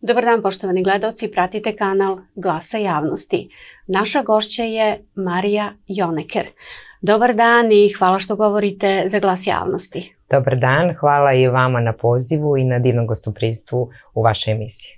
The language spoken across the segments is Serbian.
Dobar dan, poštovani gledaoci, pratite kanal Glasa javnosti. Naša gošća je Marija Joneker. Dobar dan i hvala što govorite za Glas javnosti. Dobar dan, hvala i vama na pozivu i na divnom gostoprimstvu u vašoj emisiji.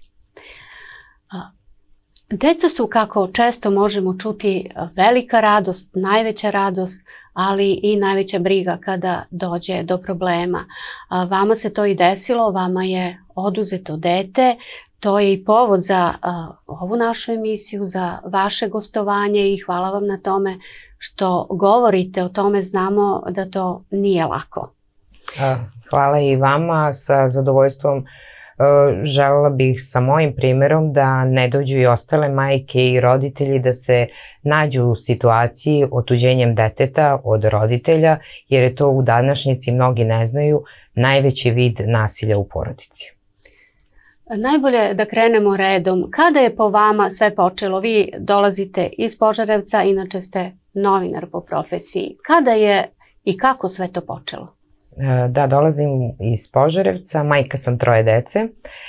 Deca su, kako često možemo čuti, velika radost, najveća radost, ali i najveća briga kada dođe do problema. Vama se to i desilo, vama je oduzeto dete. To je i povod za ovu našu emisiju, za vaše gostovanje i hvala vam na tome što govorite o tome. Znamo da to nije lako. Hvala i vama. Sa zadovoljstvom želela bih sa mojim primjerom da ne dođu i ostale majke i roditelji da se nađu u situaciji otuđenjem deteta od roditelja, jer je to u današnjici, mnogi ne znaju, najveći vid nasilja u porodici. Najbolje da krenemo redom. Kada je po vama sve počelo? Vi dolazite iz Požarevca, inače ste novinar po profesiji. Kada je i kako sve to počelo? Da, dolazim iz Požarevca, majka sam 3 dece.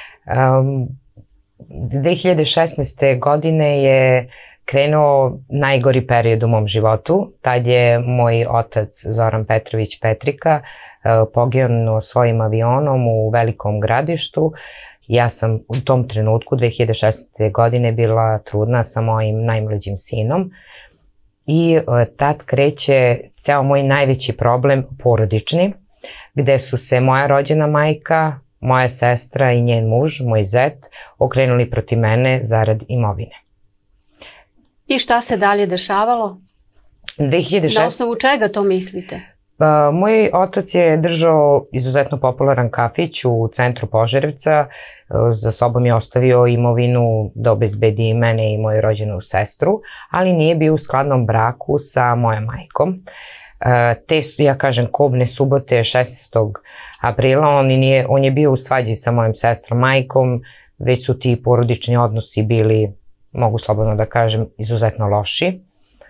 2016. godine je krenuo najgori period u mom životu. Tad je moj otac Zoran Petrović Petrika poginuo svojim avionom u Velikom Gradištu. Ja sam u tom trenutku 2016. godine bila trudna sa mojim najmlađim sinom i tad kreće ceo moj najveći problem porodični, gde su se moja rođena majka, moja sestra i njen muž, moj zet, okrenuli protiv mene zarad imovine. I šta se dalje dešavalo? Na osnovu čega to mislite? Moj otac je držao izuzetno popularan kafić u centru Požarevca. Za sobom je ostavio imovinu da obezbedi mene i moju rođenu sestru, ali nije bio u skladnom braku sa mojom majkom. Te, ja kažem, kobne subote 16. aprila, on je bio u svađi sa mojom sestrom majkom, već su ti porodični odnosi bili, mogu slobodno da kažem, izuzetno loši.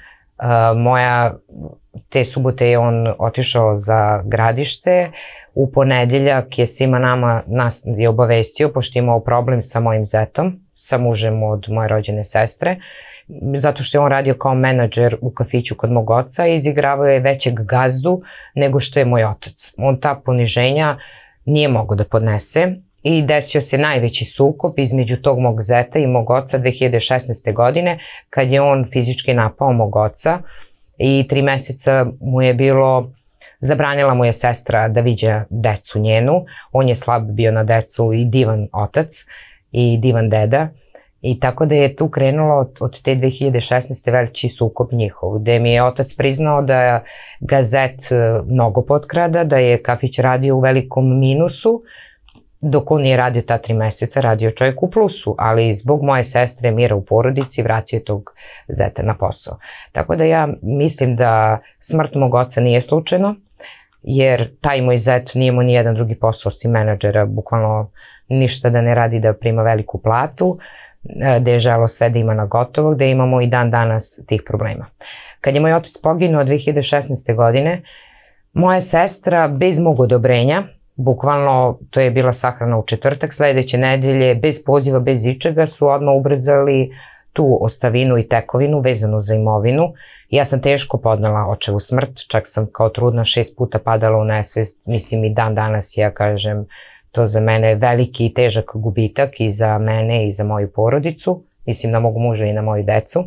Te subote je on otišao za Gradište, u ponedeljak je svima nas je obavestio, pošto je imao problem sa mojim zetom, sa mužem od moje rođene sestre, zato što je on radio kao menadžer u kafiću kod mog oca i izigravao je većeg gazdu nego što je moj otac. On ta poniženja nije mogao da podnese i desio se najveći sukob između tog mog zeta i mog oca 2016. godine, kad je on fizički napao mog oca i 3 meseca mu je bilo, zabranila mu je sestra da viđa decu njenu. On je slab bio na decu i divan otac i divan deda. I tako da je tu krenulo od te 2016. veliki sukob njihov, gde mi je otac priznao da ga zet mnogo potkrada, da je kafić radio u velikom minusu, dok on nije radio ta 3 meseca, radio čovjek u plusu, ali zbog moje sestre, mira u porodici, vratio je tog zeta na posao. Tako da ja mislim da smrt mog oca nije slučajno, jer taj moj zet nije imao nijedan drugi posao osim menadžera, bukvalno ništa da ne radi, da prima veliku platu, gde je želeo sve da ima na gotovo, gde imamo i dan danas tih problema. Kad je moj otac poginuo 2016. godine, moja sestra bez mog odobrenja, bukvalno to je bila sahrana u četvrtak, sledeće nedelje, bez poziva, bez ičega, su odmah ubrzali tu ostavinu i tekovinu vezanu za imovinu. Ja sam teško podnela očevu smrt, čak sam kao trudna 6 puta padala u nesvest, mislim i dan danas, ja kažem, to za mene veliki i težak gubitak i za mene i za moju porodicu, mislim na mog muža i na moju decu.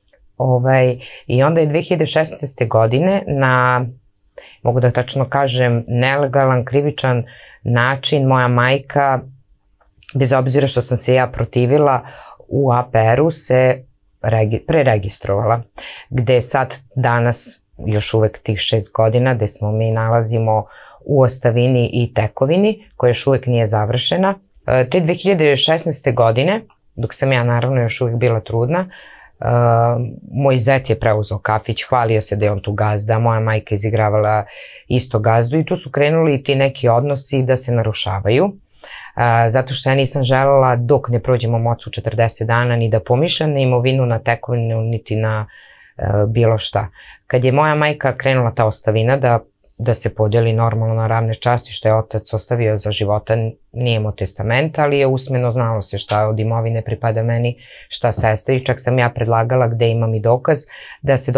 I onda je 2016. godine na, mogu da tačno kažem, nelegalan, krivičan način moja majka, bez obzira što sam se ja protivila, u APR-u se preregistrovala, gde sad danas još uvek tih 6 godina gde smo mi nalazimo u ostavini i tekovini koja još uvek nije završena. Te 2016. godine, dok sam ja naravno još uvek bila trudna, moj zet je preuzeo kafić, hvalio se da je on tu gazda, moja majka izigravala isto gazdu i tu su krenuli ti neki odnosi da se narušavaju. Zato što ja nisam želela dok ne prođemo mocu 40 dana ni da pomišljam na imovinu, na tekovinu, niti na bilo šta. Kad je moja majka krenula ta ostavina da da se podeli normalno na ravne časti što je otac ostavio za života, nije imao testament, ali je usmeno znalo se šta od imovine pripada meni, šta sestri, čak sam ja predlagala gde imam i dokaz da se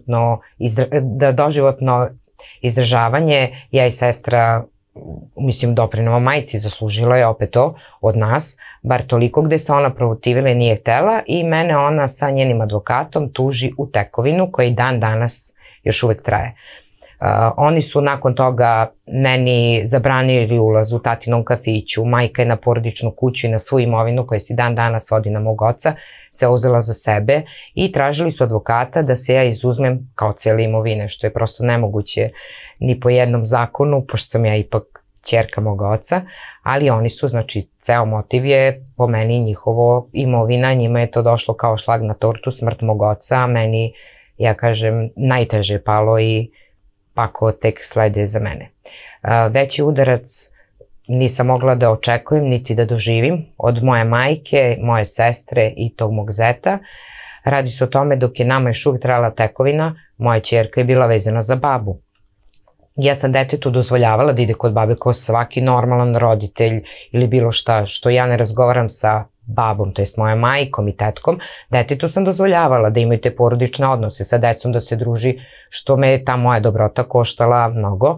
doživotno izdržavanje, ja i sestra, mislim, doprinova majci, zaslužila je opet to od nas, bar toliko gde se ona protivila i nije htela i mene ona sa njenim advokatom tuži u tekovinu koji dan danas još uvek traje. Oni su nakon toga meni zabranili ulaz u tatinom kafiću, majka je na porodičnu kuću i na svu imovinu koja se dan danas vodi na mog oca se uzela za sebe i tražili su advokata da se ja izuzmem kao cijele imovine, što je prosto nemoguće ni po jednom zakonu, pošto sam ja ipak ćerka mog oca, ali oni su, znači, ceo motiv je po meni njihovo imovina, njima je to došlo kao šlag na tortu, smrt mog oca, a meni, ja kažem, najteže palo i pako tek slede za mene. Veći udarac nisam mogla da očekujem niti da doživim od moje majke, moje sestre i tog mog zeta. Radi se o tome dok je nama još uvijek trajala tekovina, moja ćerka je bila vezana za babu. Ja sam detetu dozvoljavala da ide kod babe kao svaki normalan roditelj ili bilo šta što ja ne razgovaram sa babom, to jest mojom majkom i tetkom, detetu sam dozvoljavala da imaju te porodične odnose sa decom, da se druži, što me ta moja dobrota koštala mnogo.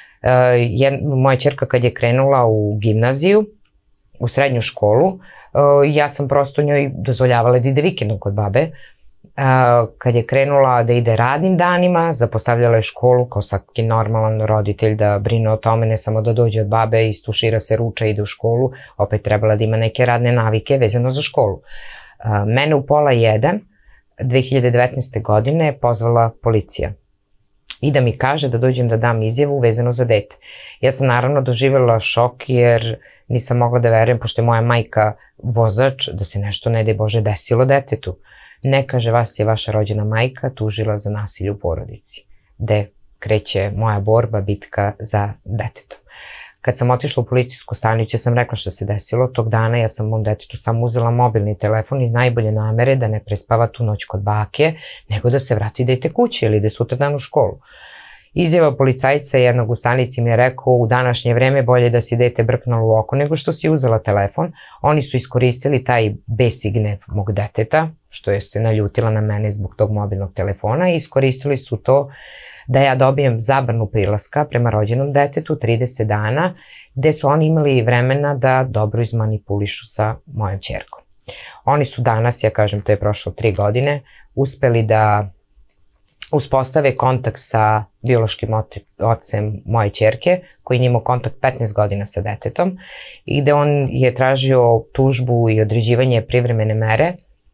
Moja ćerka kad je krenula u gimnaziju, u srednju školu, ja sam prosto njoj dozvoljavala da ide vikendom kod babe. Kad je krenula da ide radnim danima, zapostavljala je školu kao svaki normalan roditelj da brine o tome, ne samo da dođe od babe, istušira se, ruča, ide u školu, opet trebala da ima neke radne navike vezano za školu. Mene u 12:30 2019. godine pozvala policija i da mi kaže da dođem da dam izjavu vezano za dete. Ja sam naravno doživjela šok jer nisam mogla da verujem, pošto je moja majka vozač, da se nešto, ne daj Bože, desilo detetu. Ne, kaže, vas je vaša rođena majka tužila za nasilje u porodici, gde kreće moja borba, bitka za detetom. Kad sam otišla u policijsku stanicu, ja sam rekla šta se desilo. Tog dana ja sam mom detetu samo uzela mobilni telefon iz najbolje namere da ne prespava tu noć kod bake, nego da se vrati dete kući ili ide sutra dan u školu. Izjava policajca jednog u stanici mi je rekao, u današnje vreme bolje da si dete brknulo u oko nego što si uzela telefon. Oni su iskoristili taj besi gnev mog deteta, što je se naljutila na mene zbog tog mobilnog telefona, i iskoristili su to da ja dobijem zabranu prilaska prema rođenom detetu 30 dana, gde su oni imali vremena da dobro izmanipulišu sa mojom ćerkom. Oni su danas, ja kažem, to je prošlo 3 godine, uspeli da uspostave kontakt sa biološkim ocem moje ćerke, koji je imao kontakt 15 godina sa detetom i gde on je tražio tužbu i određivanje privremene mere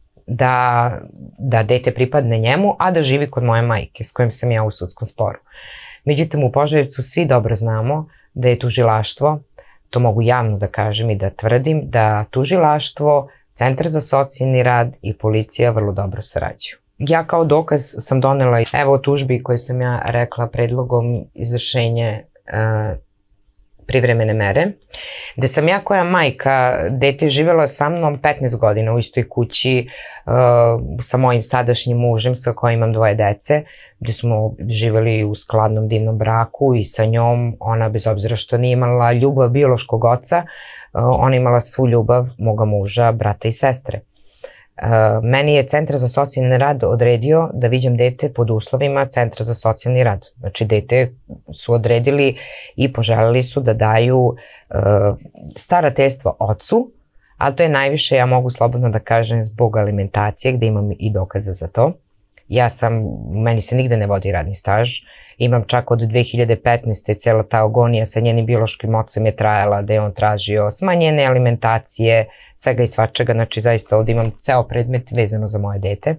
da dete pripadne njemu, a da živi kod moje majke, s kojim sam ja u sudskom sporu. Međutim, u Požarevcu svi dobro znamo da je tužilaštvo, to mogu javno da kažem i da tvrdim, da tužilaštvo, Centar za socijalni rad i policija vrlo dobro sarađuju. Ja kao dokaz sam donela, evo, tužbi koje sam ja rekla predlogom izvršenje privremene mere, gde sam ja koja majka, dete živjela sa mnom 15 godina u istoj kući sa mojim sadašnjim mužem sa kojim imam 2 dece, gde smo živjeli u skladnom divnom braku i sa njom, ona bez obzira što nije imala ljubav biološkog oca, ona imala svu ljubav moga muža, brata i sestre. Meni je Centar za socijalni rad odredio da viđem dete pod uslovima Centra za socijalni rad. Znači, dete su odredili i poželili su da daju starateljstvo ocu, ali to je najviše, ja mogu slobodno da kažem, zbog alimentacije, gde imam i dokaza za to. Meni se nigde ne vodi radni staž, imam čak od 2015. cijela ta agonija sa njenim biološkim ocem je trajala, da je on tražio smanjene alimentacije, svega i svačega, znači zaista ovdje imam ceo predmet vezano za moje dete.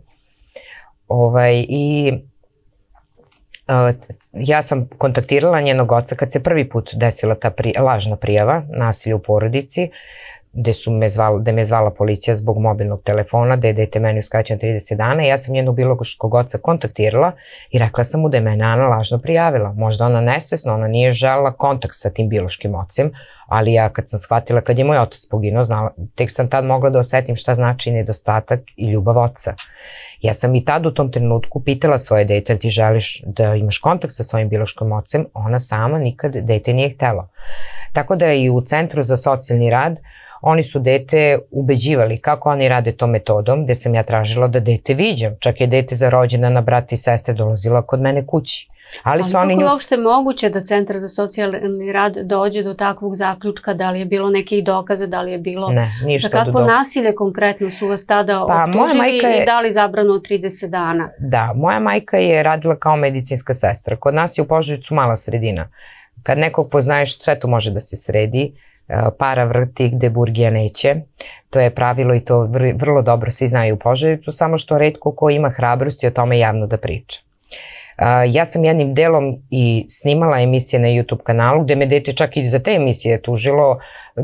Ja sam kontaktirala njenog oca kad se prvi put desila ta lažna prijava nasilja u porodici, gde me je zvala policija zbog mobilnog telefona, gde je dete meni uskraćeno 30 dana. Ja sam njenog biološkog oca kontaktirala i rekla sam mu da je mene Ana lažno prijavila. Možda ona nesvesno, ona nije želela kontakt sa tim biološkim ocem, ali ja kad sam shvatila, kad je moj otac poginuo, tek sam tad mogla da osetim šta znači nedostatak i ljubav oca. Ja sam i tad u tom trenutku pitala svoje dete, ti želiš da imaš kontakt sa svojim biološkim ocem, ona sama nikad dete nije htela. Tako da i u Centru za socijalni rad oni su dete ubeđivali kako oni rade tom metodom, gde sam ja tražila da dete viđam. Čak je dete za rođendana brata i sestre dolazila kod mene kući. Ali kako je uopšte moguće da Centar za socijalni rad dođe do takvog zaključka, da li je bilo nekih dokaza, da li je bilo... Ne, ništa do kakvo nasilje konkretno su vas tada optužili i dali zabranu od 30 dana? Da, moja majka je radila kao medicinska sestra. Kod nas je u Požarevcu mala sredina. Kad nekog poznaješ, sve to može da se sredi. Para vrti gde burgija neće. To je pravilo i to vrlo dobro svi znaju u Požarevcu, samo što retko ko ima hrabrosti o tome javno da priča. Ja sam jednim delom i snimala emisije na YouTube kanalu gde me dete čak i za te emisije tužilo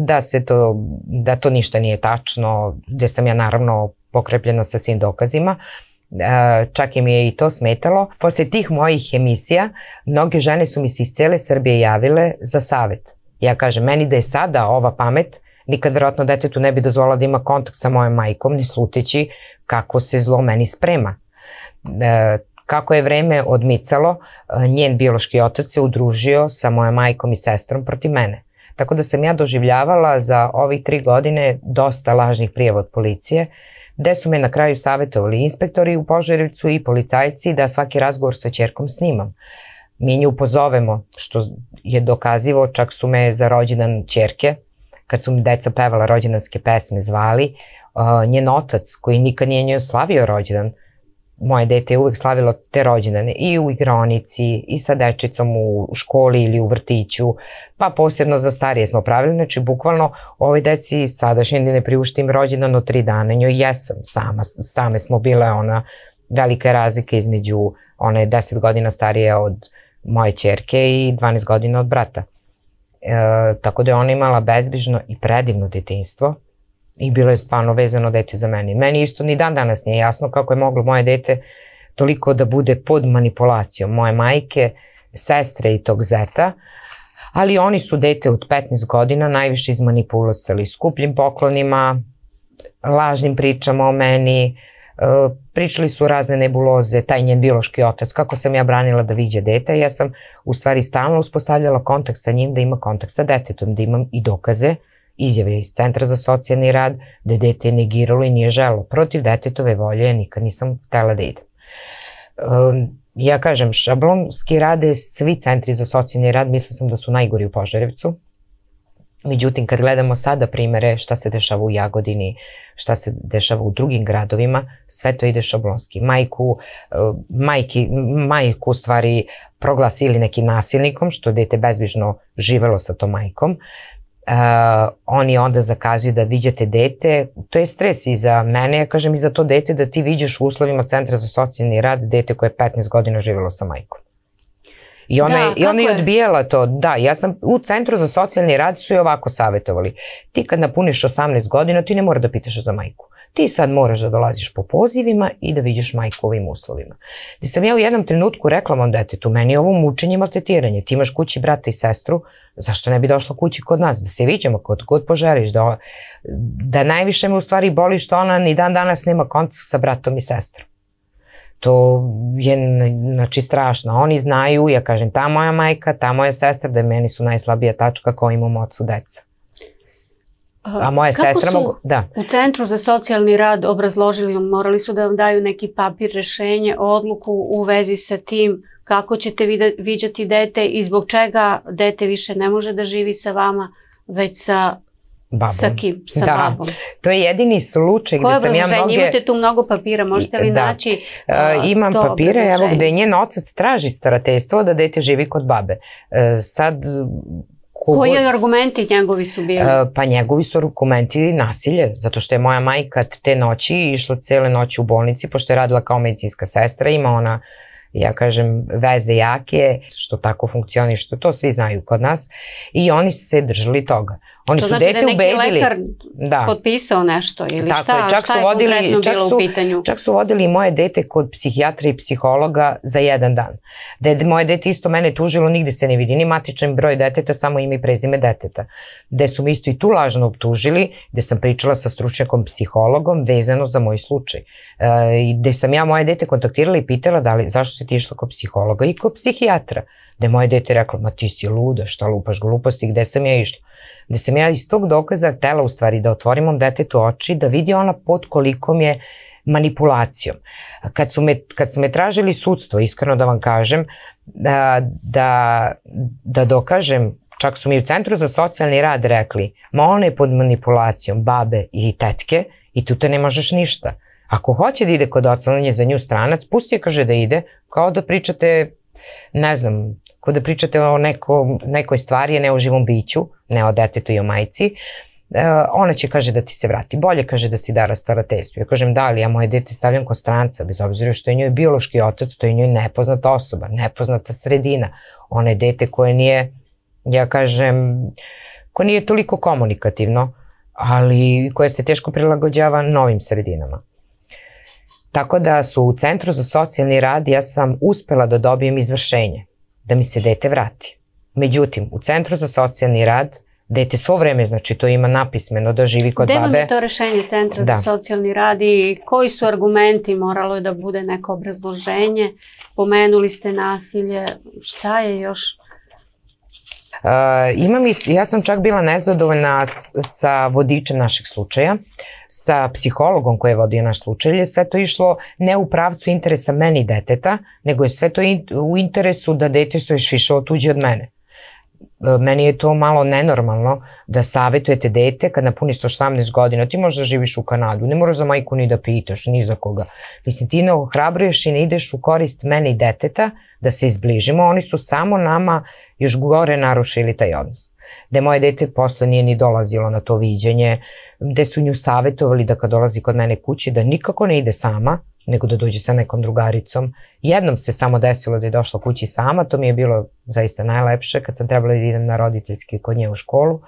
da to ništa nije tačno, gde sam ja naravno pokrepljena sa svim dokazima. Čak i mi je i to smetalo. Posle tih mojih emisija mnoge žene su mi se iz cele Srbije javile za savet. Ja kažem, meni da je sada ova pamet, nikad verovatno detetu ne bi dozvolila da ima kontakt sa mojom majkom, ni sluteći kako se zlo meni sprema. Kako je vreme odmicalo, njen biološki otac se udružio sa mojom majkom i sestrom protiv mene. Tako da sam ja doživljavala za ovih 3 godine dosta lažnih prijava od policije, gde su me na kraju savetovali inspektori u Požarevcu i policajci da svaki razgovor sa ćerkom snimam. Mi nju pozovemo, što je dokazivo, čak su me za rođendan ćerke, kad su mi deca pevala rođendanske pesme, zvali, njen otac koji nikad nije njoj slavio rođendan, moje dete je uvek slavilo te rođendane i u igraonici i sa dečicom u školi ili u vrtiću, pa posebno za starije smo pravili, znači bukvalno ovoj deci sadašnje ne priuštim rođendan od 3 dana, njoj jesam same smo bile ona velika razlika između, ona je 10 godina starija od moje ćerke i 12 godina od brata. Tako da je ona imala bezbrižno i predivno detinjstvo i bilo je stvarno vezano dete za mene. Meni isto ni dan danas nije jasno kako je moglo moje dete toliko da bude pod manipulacijom moje majke, sestre i tog zeta, ali oni su dete od 15 godina najviše izmanipulisali skupljim poklonima, lažnim pričama o meni, pričali su razne nebuloze, taj njen biološki otac, kako sam ja branila da viđe dete, ja sam u stvari stalno uspostavljala kontakt sa njim, da ima kontakt sa detetom, da imam i dokaze, izjave iz Centra za socijalni rad, da je dete negiralo i nije želo. Protiv detetove volje nikad nisam htela da idem. Ja kažem, šablonski rade svi centri za socijalni rad, mislila sam da su najgori u Požarevcu. Međutim, kad gledamo sada primere šta se dešava u Jagodini, šta se dešava u drugim gradovima, sve to ide šablonski. Majku u stvari proglasi ili nekim nasilnikom, što dete bezbrižno živelo sa tom majkom. Oni onda zakazuju da viđate dete, to je stres i za mene, ja kažem i za to dete, da ti viđeš u uslovima Centra za socijalni rad dete koje je 15 godina živelo sa majkom. I ona je odbijala to. Da, ja sam u Centru za socijalni rad su je ovako savjetovali. Ti kad napuniš 18 godina, ti ne mora da pitaš za majku. Ti sad moraš da dolaziš po pozivima i da vidiš majku u ovim uslovima. Gde sam ja u jednom trenutku rekla mom detetu, meni je ovo mučenje i maltretiranje. Ti imaš kući brata i sestru, zašto ne bi došla kući kod nas? Da se viđamo kod god poželiš. Da najviše me u stvari boli što ona ni dan danas nema kontakt sa bratom i sestrom. To je znači strašno. Oni znaju, ja kažem, ta moja majka, ta moja sestra, da meni su najslabija tačka koja imam ocu deca. A moja sestra mogu... Kako su u Centru za socijalni rad obrazložili, morali su da vam daju neki papir, rešenje, odluku u vezi sa tim kako ćete viđati dete i zbog čega dete više ne može da živi sa vama, već sa babom. Sa kim? Sa babom. To je jedini slučaj gde sam ja mnoge... Imate tu mnogo papira, možete li naći imam papire, evo gde njen otac traži starateljstvo da dete živi kod babe. Sad... Koji argumenti njegovi su bili? Pa njegovi su argumenti nasilje, zato što je moja majka te noći išla cele noći u bolnici, pošto je radila kao medicinska sestra, ima ona ja kažem, veze jake, što tako funkcioniše, što to svi znaju kod nas, i oni su se držali toga. Oni to su znači dete ubedili. Da je neki lekar potpisao nešto ili tako šta je konkretno bilo u pitanju? Čak su vodili moje dete kod psihijatra i psihologa za 1 dan. Da je moje dete isto mene tužilo, nigde se ne vidi ni matičan broj deteta, samo ime i prezime deteta. Gde su mi isto i tu lažno optužili, gde sam pričala sa stručnjakom psihologom vezano za moj slučaj. Gde sam ja moje dete kontaktirala i pitala zašto si ti išla kod psihologa i kod psihijatra. Gde moje dete rekla, ma ti si luda, šta lupaš gluposti, gde sam ja išla. Gde sam ja iz tog dokaza htela u stvari da otvorim mom detetu oči, da vidi ona pod kolikom je manipulacijom. Kad su me tražili sudstvo, iskreno da vam kažem, da dokažem, čak su mi u Centru za socijalni rad rekli, ma ona je pod manipulacijom babe i tetke i tu te ne možeš ništa. Ako hoće da ide kod oca, on je za nju stranac, pusti je, kaže, da ide, kao da pričate, ne znam, kao da pričate o nekoj stvari, a ne o živom biću, ne o detetu i o majci. Ona će, kaže, da ti se vrati. Bolje, kaže, da si dara starateljstvu. Ja kažem, da li ja moje dete stavljam kod stranca, bez obzira što je njoj biološki otac, to je njoj nepoznata osoba, nepoznata sredina. Ona je dete koje nije, ja kažem, koje nije toliko komunikativno, ali koje se teško prilagođava novim sredinama. Tako da su u Centru za socijalni rad ja sam uspela da dobijem izvršenje, da mi se dete vrati. Međutim, u Centru za socijalni rad dete svo vreme, znači to ima napismeno da živi kod babe. Gde vam je to rešenje Centra za socijalni rad i koji su argumenti, moralo je da bude neko obrazloženje, pomenuli ste nasilje, šta je još? Ja sam čak bila nezadovoljna sa vodičem našeg slučaja, sa psihologom koji je vodio naš slučaj, jer je sve to išlo ne u pravcu interesa meni deteta, nego je sve to u interesu da dete se još više otuđi od mene. Meni je to malo nenormalno da savjetujete dete kad napuniš 18 godina, ti možda živiš u Kanadu, ne moraš za majku ni da pitaš, ni za koga. Mislim, ti ne ohrabruješ i ne ideš u korist mene i deteta da se izbližimo, oni su samo nama još gore narušili taj odnos. Gde moje dete posle nije ni dolazilo na to viđenje, gde su nju savjetovali da kad dolazi kod mene kući da nikako ne ide sama, nego da dođe sa nekom drugaricom. Jednom se samo desilo da je došla kući sama, to mi je bilo zaista najlepše kad sam trebala da idem na roditeljski kod nje u školu.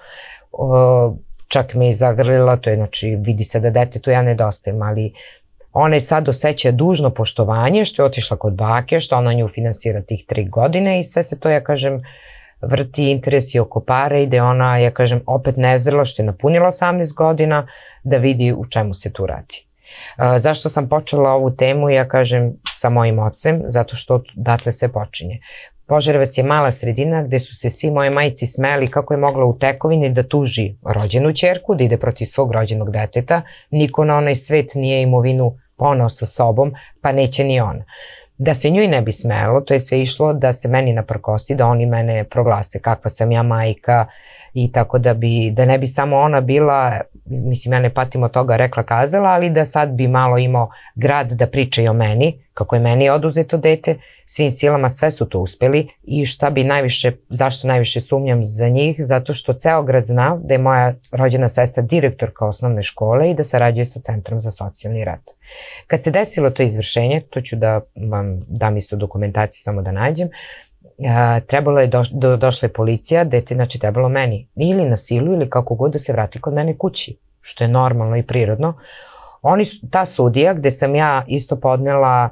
Čak me je zagrlila, to je, znači, vidi se da detetu ja nedostajem, ali ona je sad osjeća dužno poštovanje što je otišla kod bake, što ona nju finansira tih 3 godine i sve se to, ja kažem, vrti interesi oko pare i da je ona, ja kažem, opet nezrela što je napunila 18 godina da vidi u čemu se tu radi. Zašto sam počela ovu temu, ja kažem, sa mojim ocem, zato što odatle sve počinje. Požarevac je mala sredina gde su se svi moje majci smeli kako je mogla u tekovini da tuži rođenu ćerku, da ide protiv svog rođenog deteta. Niko na onaj svet nije imovinu poneo sa sobom, pa neće ni ona. Da se njoj ne bi smelo, to je sve išlo da se meni naprkosi, da oni mene proglase kakva sam ja majka i tako da ne bi samo ona bila, mislim ja ne patim od toga, rekla kazala, ali da sad bi malo imao grad da priča i o meni, kako je meni oduzeto dete, svim silama sve su to uspeli i zašto najviše sumnjam za njih, zato što ceo grad zna da je moja rođena sestra direktorka osnovne škole i da sarađuje sa Centrom za socijalni rad. Kad se desilo to izvršenje, to ću da vam dam isto dokumentaciju samo da nađem, trebalo je, došla je policija, dete, znači trebalo meni ili na silu ili kako god da se vrati kod mene kući, što je normalno i prirodno. Ta sudija gde sam ja isto podnela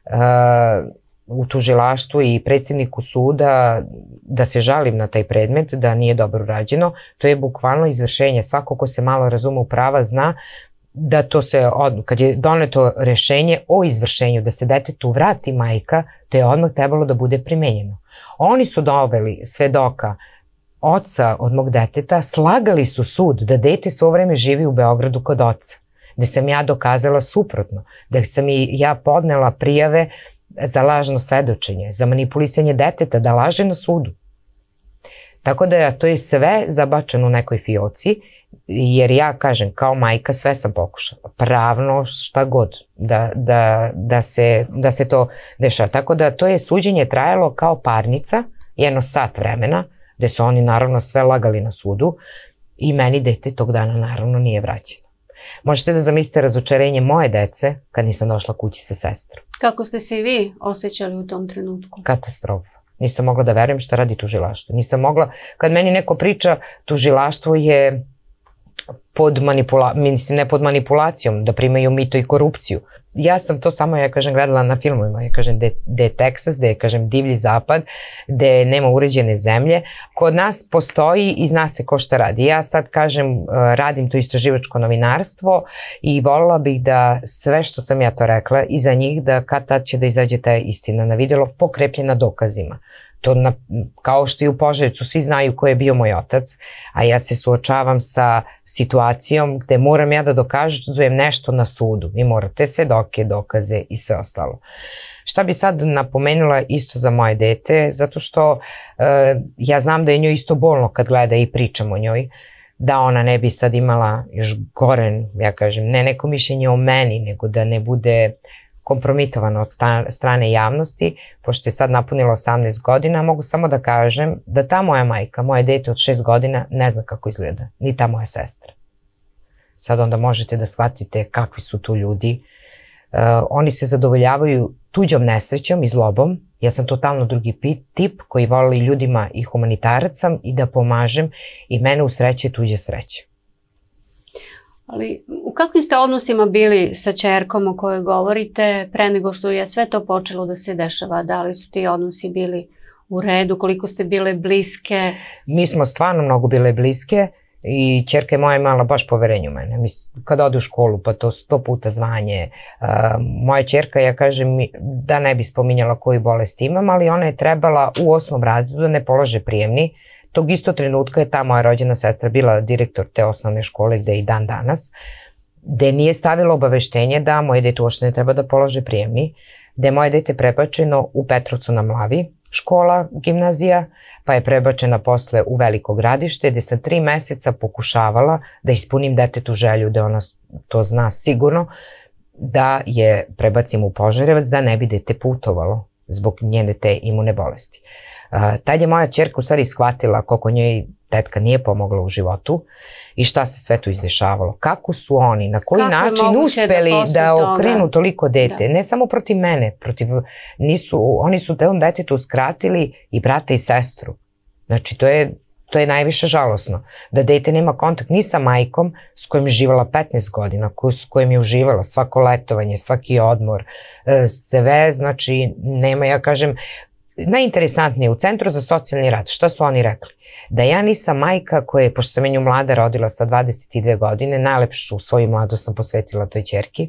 u tužilaštvu i predsjedniku suda da se žalim na taj predmet, da nije dobro urađeno, to je bukvalno izvršenje. Svako ko se malo razume u prava zna da to se, kad je doneto rešenje o izvršenju, da se detetu vrati majka, to je odmah trebalo da bude primenjeno. Oni su doveli svedoka oca od mog deteta, slagali su sud da dete svo vreme živi u Beogradu kod oca, gde sam ja dokazala suprotno, da sam i ja podnela prijave za lažno svedočenje, za manipulisanje deteta, da laže na sudu. Tako da to je sve zabačeno u nekoj fioci, jer ja kažem, kao majka sve sam pokušala, pravno šta god, da se to dešava. Tako da to je suđenje trajalo kao parnica, 1 sat vremena, gde su oni naravno sve lagali na sudu i meni dete tog dana naravno nije vraćeno. Možete da zamislite razočarenje moje dece kad nisam došla kući sa sestrom. Kako ste se i vi osjećali u tom trenutku? Katastrofa. Nisam mogla da verujem šta radi tužilaštvo. Nisam mogla, kad meni neko priča, tužilaštvo je ne pod manipulacijom, da primaju mito i korupciju. Ja sam to samo, gledala na filmovima. Da je Teksas, da je, divlji zapad, da nema uređene zemlje. Kod nas postoji i zna se ko šta radi. Ja sad, radim to istraživačko novinarstvo i voljela bih da sve što sam ja to rekla iza njih, da kad tad će da izađe ta istina na vidjelo, pokrepljena dokazima. To kao što i u Požarevcu svi znaju ko je bio moj otac, a ja se suočavam sa situacijom gde moram ja da dokazujem nešto na sudu. Vi morate svedoke, dokaze i sve ostalo. Šta bi sad napomenula isto za moje dete, zato što ja znam da je njoj isto bolno kad gleda i pričam o njoj, da ona ne bi sad imala još gore, ne neko mišljenje o meni, nego da ne bude kompromitovana od strane javnosti, pošto je sad napunila 18 godina, mogu samo da kažem da ta moja majka, moje dete od 6 godina, ne zna kako izgleda, ni ta moja sestra. Sad onda možete da shvatite kakvi su tu ljudi. Oni se zadovoljavaju tuđom nesrećom i zlobom. Ja sam totalno drugi tip koji voli ljudima i humanitarac sam i da pomažem i mene usreće tuđe sreće. Ali u kakvim ste odnosima bili sa ćerkom o kojoj govorite pre nego što je sve to počelo da se dešava? Da li su ti odnosi bili u redu? Koliko ste bile bliske? Mi smo stvarno mnogo bile bliske i ćerka je moja imala baš poverenje u mene. Kada ode u školu pa to 100 puta zvanje. Moja ćerka, ja kažem da ne bi spominjala koju bolest imam, ali ona je trebala u 8. razredu da ne polaže prijemni. Tog isto trenutka je ta moja rođena sestra bila direktor te osnovne škole gde je i dan danas, gde nije stavila obaveštenje da moje dete uopšte ne treba da polože prijemni, gde je moje dete prebačeno u Petrovcu na Mlavi, škola, gimnazija, pa je prebačena posle u Veliko Gradište, gde sam 3 meseca pokušavala da ispunim detetu želju, da ona to zna sigurno, da je prebacim u Požarevac, da ne bi dete putovalo zbog njene te imune bolesti. Tad je moja ćerka u stvari shvatila koliko njoj tetka nije pomogla u životu i šta se sve tu izdešavalo. Kako su oni, na koji način uspeli da okrenu toliko dete. Ne samo protiv mene, oni su tom detetu uskratili i brata i sestru. Znači to je najviše žalosno. Da dete nema kontakt ni sa majkom s kojom je živala 15 godina, s kojom je uživala svako letovanje, svaki odmor, sve, znači nema, ja kažem, najinteresantnije u Centru za socijalni rad, šta su oni rekli? Da ja nisam majka koja je, pošto sam nju mlada rodila sa 22 godine, najlepšu svoju mladu sam posvetila toj ćerki,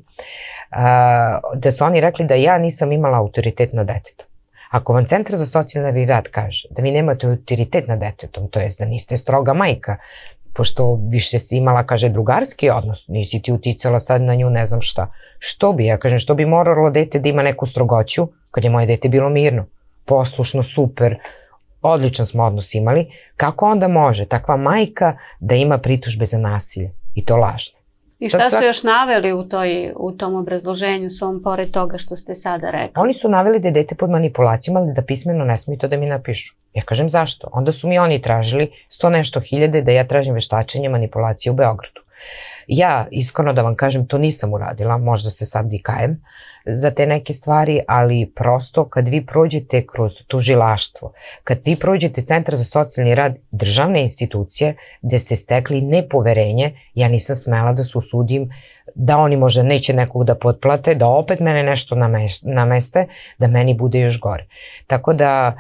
da su oni rekli da ja nisam imala autoritet nad detetom. Ako vam Centar za socijalni rad kaže da vi nemate autoritet nad detetom, to jest da niste stroga majka, pošto više si imala, kaže, drugarski odnos, nisi ti uticala sad na nju ne znam šta. Što bi, ja kažem, što bi moralo dete da ima neku strogoću kad je moje dete bilo mirno, poslušno, super, odličan smo odnos imali, kako onda može takva majka da ima pritužbe za nasilje i to lažne? I šta su još naveli u tom obrazloženju svom, pored toga što ste sada rekli? Oni su naveli da je dete pod manipulacijom, ali da pismeno ne smiju to da mi napišu. Ja kažem zašto? Onda su mi oni tražili 100 nešto hiljade da ja tražim veštačenje manipulacije u Beogradu. Ja, iskreno da vam kažem, to nisam uradila, možda se sad i kajem za te neke stvari, ali prosto kad vi prođete kroz tužilaštvo, kad vi prođete Centar za socijalni rad, državne institucije gde ste stekli nepoverenje, ja nisam smela da se usudim da oni možda neće nekog da potplate, da opet mene nešto nameste, da meni bude još gore. Tako da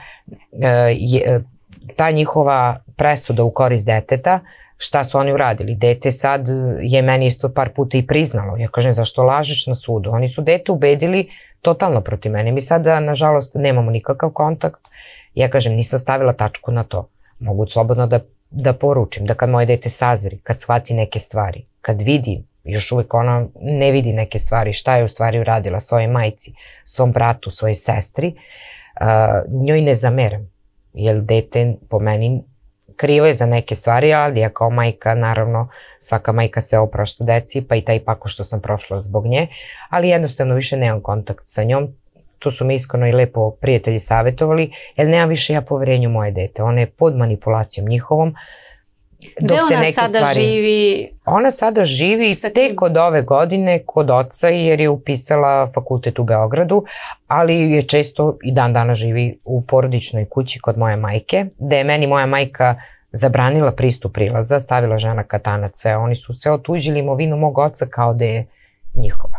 ta njihova presuda u korist deteta, šta su oni uradili? Dete sad je meni isto par puta i priznalo. Ja kažem, zašto lažeš na sudu? Oni su dete ubedili totalno protiv mene. Mi sada, nažalost, nemamo nikakav kontakt. Ja kažem, nisam stavila tačku na to. Mogu slobodno da poručim, da kad moje dete sazri, kad shvati neke stvari, kad vidi, još uvijek ona ne vidi neke stvari, šta je u stvari uradila svojoj majci, svom bratu, svojoj sestri, njoj ne zameram. Jer dete po meni krivo je za neke stvari, ali ja kao majka, naravno, svaka majka se oprašta deci, pa i taj pako što sam prošla zbog nje, ali jednostavno više nemam kontakt sa njom. To su mi iskreno i lepo prijatelji savjetovali, jer nemam više ja poverenju moje dete. Ona je pod manipulacijom njihovom Gde ona sada živi? Ona sada živi tek od ove godine kod oca jer je upisala fakultet u Beogradu, ali je često i dan dana živi u porodičnoj kući kod moje majke, gde je meni moja majka zabranila pristup prilaza, stavila žena katanac, sve. Oni su sve otuđili imovinu mog oca kao da je njihova.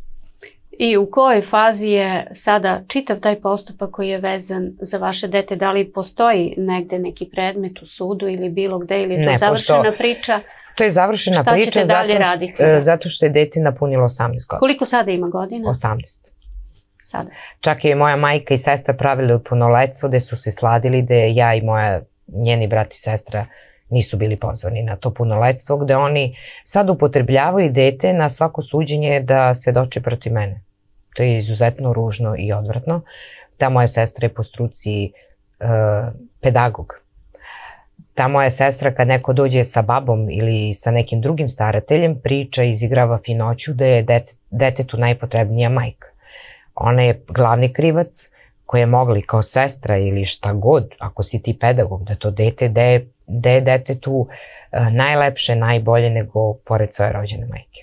I u kojoj fazi je sada čitav taj postupak koji je vezan za vaše dete? Da li postoji negde neki predmet u sudu ili bilo gde, ili je to završena priča? To je završena priča. Šta ćete dalje raditi? Zato što je dete napunilo 18 godina. Koliko sada ima godina? 18. Sada. Čak je moja majka i sestra pravili punoletstvo gde su se sladili, gde ja i njeni brat i sestra nisu bili pozvani na to punoletstvo, gde oni sad upotrebljavaju dete na svako suđenje da se doče protiv mene. To je izuzetno ružno i odvratno. Ta moja sestra je po struci pedagog. Ta moja sestra kad neko dođe sa babom ili sa nekim drugim starateljem priča i izigrava finoću da je detetu najpotrebnija majka. Ona je glavni krivac koji je mogli kao sestra ili šta god, ako si ti pedagog, da to dete, da je detetu najlepše, najbolje nego pored svoje rođene majke.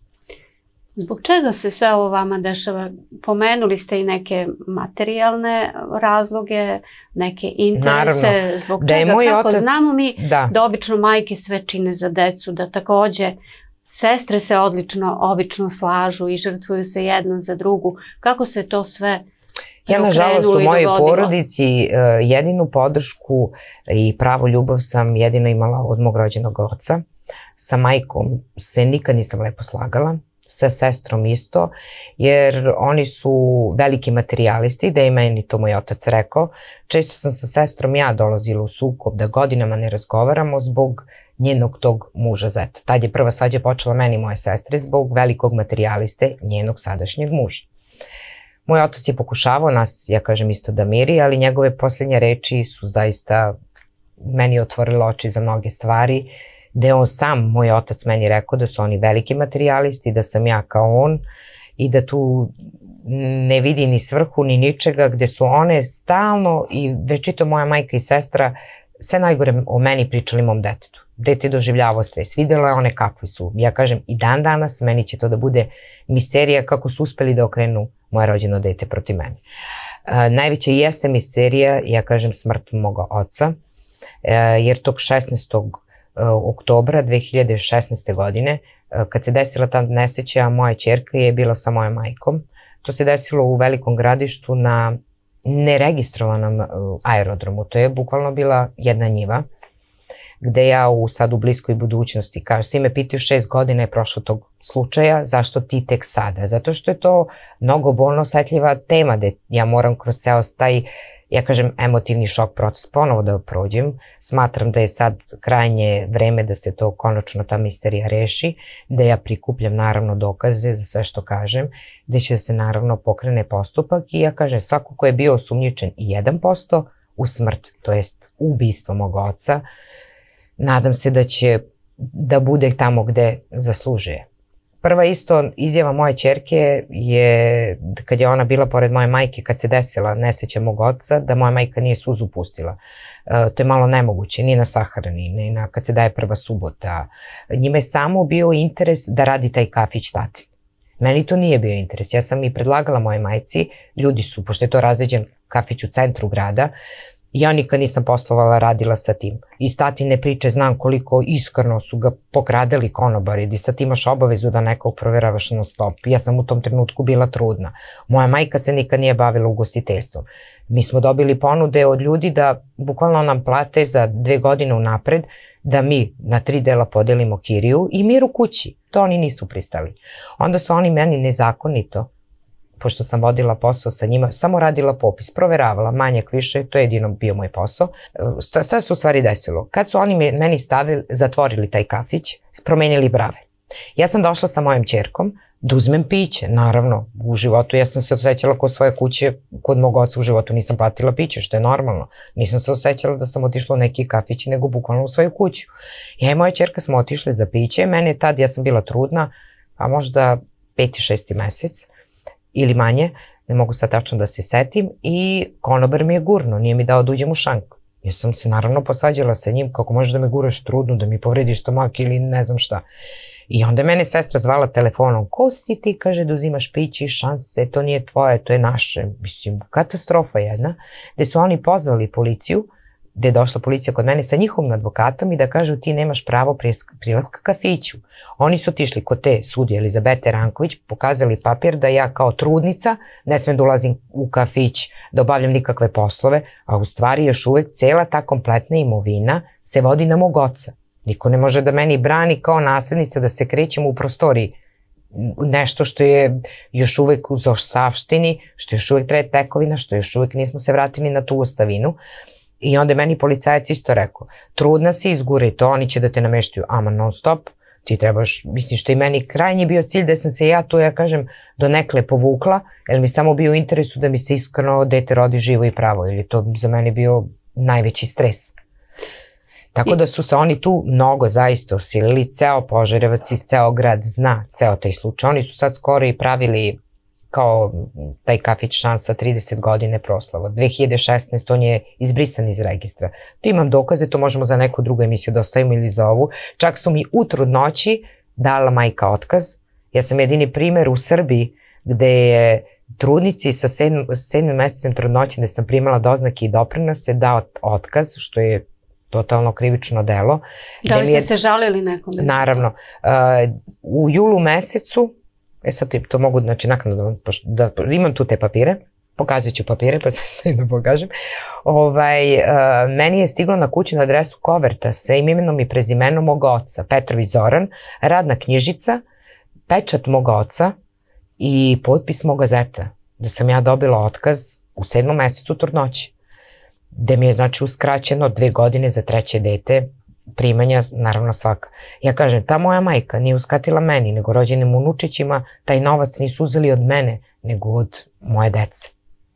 Zbog čega se sve ovo vama dešava? Pomenuli ste i neke materijalne razloge, neke interese. Naravno, zbog čega? Kako znamo mi da obično majke sve čine za decu, da takođe sestre se obično slažu i žrtvuju se jedna za drugu. Kako se to sve ja, nažalost, u mojoj porodici jedinu podršku i pravu ljubav sam jedino imala od mog rođenog oca. Sa majkom se nikad nisam lepo slagala, sa sestrom isto, jer oni su veliki materijalisti, da je meni to moj otac rekao. Često sam sa sestrom ja dolazila u sukob da godinama ne razgovaramo zbog njenog tog muža zeta. Tad je prva svađa počela meni i moje sestre zbog velikog materijaliste njenog sadašnjeg muža. Moj otac je pokušavao nas, ja kažem isto, da miri, ali njegove posljednje reči su zaista meni otvorile oči za mnoge stvari, gde on sam, moj otac, meni rekao da su oni veliki materijalisti, da sam ja kao on i da tu ne vidi ni svrhu ni ničega, gde su one stalno i večito moja majka i sestra sve najgore o meni pričali mom detetu. Dete doživljavao sve, svidjelo je one kakvi su. Ja kažem i dan danas meni će to da bude misterija kako su uspeli da okrenu moje rođeno dete protiv mene. Najveća jeste misterija, ja kažem, smrt moga oca, jer tog 16. oktobra 2016. godine, kad se desila ta nesreća, moja ćerka je bila sa mojom majkom. To se desilo u Velikom Gradištu na neregistrovanom aerodromu. To je bukvalno bila jedna njiva, gde ja sad u bliskoj budućnosti kažem, svi me pitaju 6 godina je prošlo tog slučaja, zašto ti tek sada? Zato što je to mnogo bolno osetljiva tema, gde ja moram kroz ceo taj, ja kažem, emotivni šok proces ponovo da prođem. Smatram da je sad krajnje vreme da se to konačno ta misterija reši, da ja prikupljam naravno dokaze za sve što kažem, da će se naravno pokrene postupak i ja kažem svako ko je bio osumnjičen i 1% u smrt, to jest ubistvo mog oca, nadam se da će da bude tamo gde zaslužuje. Prva isto izjava moje ćerke je, kad je ona bila pored moje majke, kad se desila nesreća mog oca, da moja majka nije suzu pustila. To je malo nemoguće, ni na sahrani, ni na kad se daje prva subota. Njima je samo bio interes da radi taj kafić tati. Meni to nije bio interes. Ja sam i predlagala moje majci, ljudi su, pošto je to razređen kafić u centru grada, ja nikad nisam poslovala, radila sa tim. Iz tatine priče znam koliko iskreno su ga pokradali konobari, di sad imaš obavezu da nekog proveravaš non stop. Ja sam u tom trenutku bila trudna. Moja majka se nikad nije bavila ugostiteljstvom. Mi smo dobili ponude od ljudi da bukvalno nam plate za 2 godine unapred, da mi na 3 dela podelimo kiriju i mir u kući. To oni nisu pristali. Onda su oni meni nezakonito, pošto sam vodila posao sa njima, samo radila popis, proveravala, manjak više, to je jedino bio moj posao. Sve se u stvari desilo. Kad su oni meni zatvorili taj kafić, promenili brave. Ja sam došla sa mojom ćerkom da uzmem piće, naravno, u životu ja sam se osjećala kod svoje kuće, kod mog oca u životu nisam platila piće, što je normalno. Nisam se osjećala da sam otišla u neki kafić, nego bukvalno u svoju kuću. Ja i moja ćerka smo otišle za piće, mene tad, ja sam bila trudna, a možda 5. 6. mesec, ili manje, ne mogu sad tačno da se setim, i konobar mi je gurno, nije mi dao da uđem u šank. Ja sam se naravno posvađala sa njim, kako možeš da me guraš trudnu, da mi povrediš stomak ili ne znam šta. I onda je mene sestra zvala telefonom, ko si ti, kaže, da uzimaš piće i šanse, to nije tvoje, to je naše. Mislim, katastrofa jedna, gde su oni pozvali policiju, gde je došla policija kod mene sa njihovim advokatom i da kažu ti nemaš pravo prilaska kafiću. Oni su otišli kod te sudije Elizabete Ranković, pokazali papir da ja kao trudnica ne smem da ulazim u kafić, da obavljam nikakve poslove, a u stvari još uvek cela ta kompletna imovina se vodi na mog oca. Niko ne može da meni brani kao naslednica da se krećem u prostoriji. Nešto što je još uvek u zaostavštini, što još uvek traje tekovina, što još uvek nismo se vratili na tu ostavinu. I onda je meni policajac isto rekao, trudna si, izguraj to, oni će da te nameštaju, ama non stop, ti trebaš, mislim što i meni krajnji bio cilj da sam se ja to, ja kažem, donekle povukla, jer mi samo bio u interesu da mi se iskreno dete rodi živo i pravo, jer je to za mene bio najveći stres. Tako da su se oni tu mnogo zaista osilili, ceo Požarevac i ceo grad zna ceo taj slučaj. Oni su sad skoro i pravili kao taj kafić Šansa 30 godine proslava. 2016 on je izbrisan iz registra. Tu imam dokaze, to možemo za neku drugu emisiju da ostavimo ili za ovu. Čak su mi u trudnoći dala majka otkaz. Ja sam jedini primer u Srbiji gde je trudnici sa 7. mesecem trudnoće, gde sam primala doznake i doprinose, dao otkaz, što je totalno krivično delo. Da li ste se žalili nekome? Naravno. U julu mesecu, sad to mogu, znači naknadno da imam tu te papire, pokazat ću papire pa sve da pokažem. Meni je stiglo na kućnu adresu koverta sa imenom i prezimenom mog oca, Petrović Zoran, radna knjižica, pečat mog oca i potpis moga zeta, da sam ja dobila otkaz u 7. mesecu trudnoće, gde mi je znači uskraćeno 2 godine za 3. dete, primanja naravno svaka. Ja kažem, ta moja majka nije uskratila meni, nego rođenim unučićima, taj novac nisu uzeli od mene, nego od moje dece.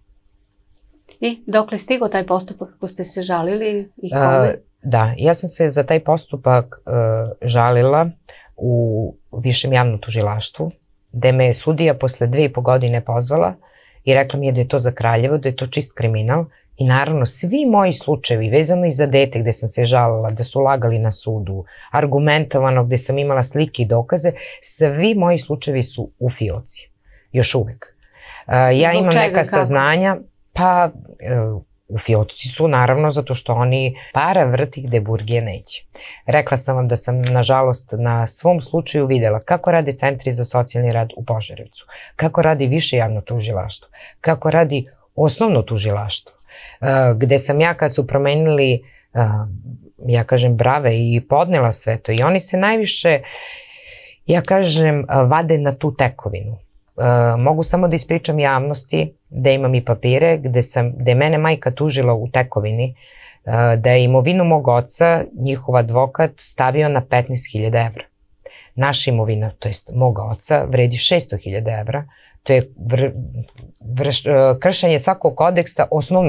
I dok li stigao taj postupak ako ste se žalili i kome? Da, ja sam se za taj postupak žalila u Višem javnom tužilaštvu, gde me je sudija posle 2,5 godine pozvala i rekla mi je da je to za Kraljevo, da je to čist kriminal. I naravno, svi moji slučajevi, vezano i za dete gde sam se žalila, da su lagali na sudu, argumentovano gde sam imala slike i dokaze, svi moji slučajevi su u fioci. Još uvek. Ja imam neka saznanja, pa u fioci su naravno zato što oni para vrti gde burgije neće. Rekla sam vam da sam nažalost na svom slučaju videla kako rade centri za socijalni rad u Požarevcu, kako radi Više javno tužilaštvo, kako radi osnovno tužilaštvo, gde sam ja kad su promenili, ja kažem, brave i podnela sve to i oni se najviše, ja kažem, vade na tu tekovinu. Mogu samo da ispričam javnosti da imam i papire gde je mene majka tužila u tekovini, da je imovinu mog oca njihov advokat stavio na 15.000 evra. Naša imovina, to jest moga oca, vredi 600.000 evra. To je kršenje svakog kodeksa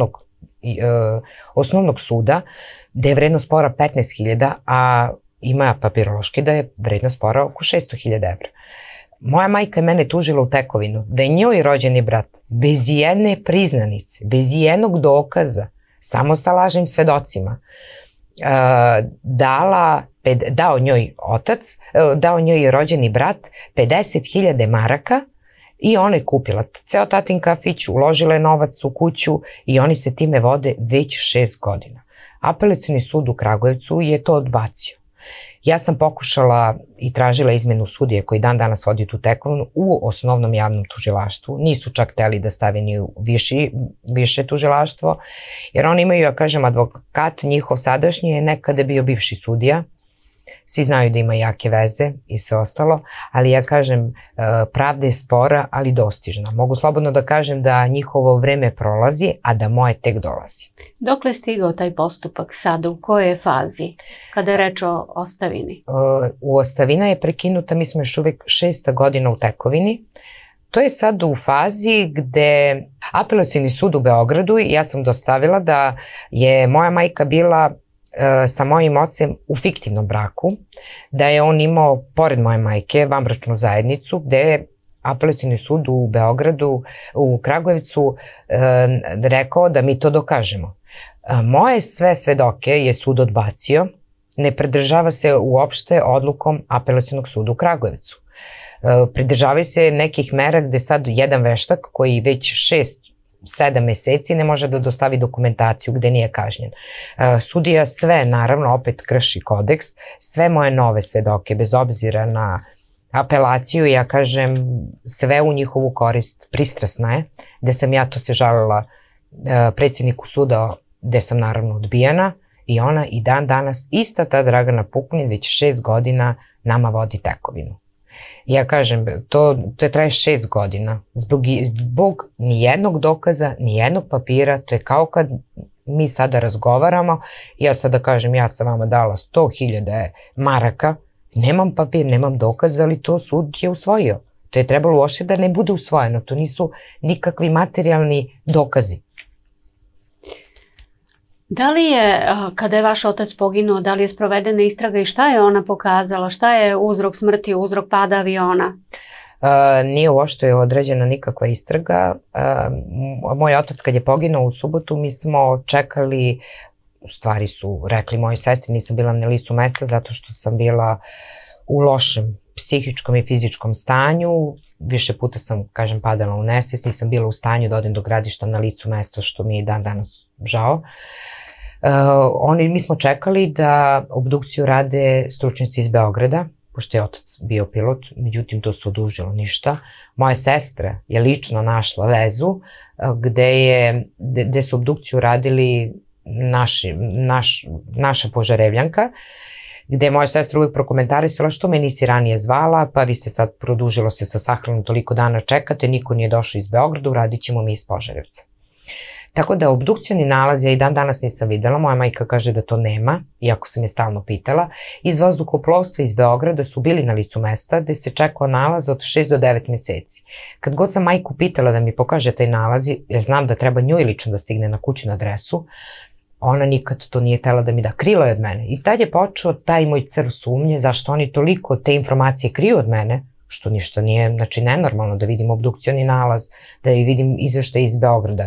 osnovnog suda, gde je vrednost spora 15.000, a ima papirološki da je vrednost spora oko 600.000 evra. Moja majka je mene tužila u tekovinu, da je njoj rođeni brat, bez jedne priznanice, bez jednog dokaza, samo sa lažnim svedocima, dao njoj otac, dao njoj rođeni brat 50.000 maraka i ona je kupila ceo tatin kafić, uložila je novac u kuću i oni se time vode već 6 godina. Apelacioni sud u Kragujevcu je to odbacio. Ja sam pokušala i tražila izmenu sudije koji dan danas vodi tu tekovinu u osnovnom javnom tužilaštvu. Nisu čak hteli da stave ni u više tužilaštvo, jer oni imaju, ja kažem, advokat njihov sadašnji je nekada bio bivši sudija. Svi znaju da ima jake veze i sve ostalo, ali ja kažem, pravda je spora, ali dostižna. Mogu slobodno da kažem da njihovo vreme prolazi, a da moje tek dolazi. Dokle je stigao taj postupak sada? U kojoj je fazi kada je reč o ostavini? Ostavina je prekinuta, mi smo još uvek 6. godina u tekovini. To je sad u fazi gde Apelacioni sud u Beogradu, ja sam dostavila da je moja majka bila sa mojim ocem u fiktivnom braku, da je on imao, pored moje majke, vanbračnu zajednicu, gde je Apelacioni sud u Beogradu, u Kragujevcu, rekao da mi to dokažemo. Moje sve svedoke je sud odbacio, ne pridržava se uopšte odlukom Apelacionog suda u Kragujevcu. Pridržavaju se nekih mera gde sad jedan veštak koji već 6-7 meseci ne može da dostavi dokumentaciju gde nije kažnjen. Sudija sve, naravno, opet krši kodeks, sve moje nove svedoke, bez obzira na apelaciju, ja kažem, sve u njihovu korist, pristrasna je, gde sam ja to se žalila predsjedniku suda, gde sam naravno odbijena, i ona i dan danas, ista ta Dragana Puklin, već 6 godina nama vodi tekovinu. Ja kažem, to traje 6 godina, zbog nijednog dokaza, nijednog papira, to je kao kad mi sada razgovaramo, ja sada kažem, ja sam vama dala 100.000 maraka, nemam papir, nemam dokaza, ali to sud je usvojio. To je trebalo uopšte da ne bude usvojeno, to nisu nikakvi materijalni dokazi. Da li je, kada je vaš otac poginuo, da li je sprovedena istraga i šta je ona pokazala? Šta je uzrok smrti, uzrok pada aviona? Nije uopšte određena nikakva istraga. Moj otac kad je poginuo u subotu, mi smo čekali, u stvari su rekli moji sestri, nisam bila na licu mesta zato što sam bila u lošem psihičkom i fizičkom stanju. Više puta sam, kažem, padala u nesvest, nisam bila u stanju da odem do Gradišta na licu mesta, što mi je dan danas žao. Mi smo čekali da obdukciju rade stručnjaci iz Beograda, pošto je otac bio pilot, međutim to se odužilo ništa. Moja sestra je lično našla vezu gde su obdukciju radili naša Požarevljanka, gde je moja sestra uvijek prokomentarisala što me nisi ranije zvala, pa vi ste sad produžilo se sa sahranom, toliko dana čekate, niko nije došao iz Beograda, uradit ćemo mi iz Požarevca. Tako da obdukcioni nalaz ja i dan danas nisam videla, moja majka kaže da to nema, iako sam je stalno pitala. Iz vazduhoplovstva iz Beograda su bili na licu mesta gde se čekao nalaz od 6 do 9 meseci. Kad god sam majku pitala da mi pokaže taj nalaz, jer znam da treba njoj lično da stigne na kućnu adresu, ona nikad to nije htela da mi da, krila je od mene. I tad je počeo taj moj crv sumnje zašto oni toliko te informacije kriju od mene, što ništa nije, znači, nenormalno da vidim obdukcioni nalaz, da vidim izveštaj iz Beograda.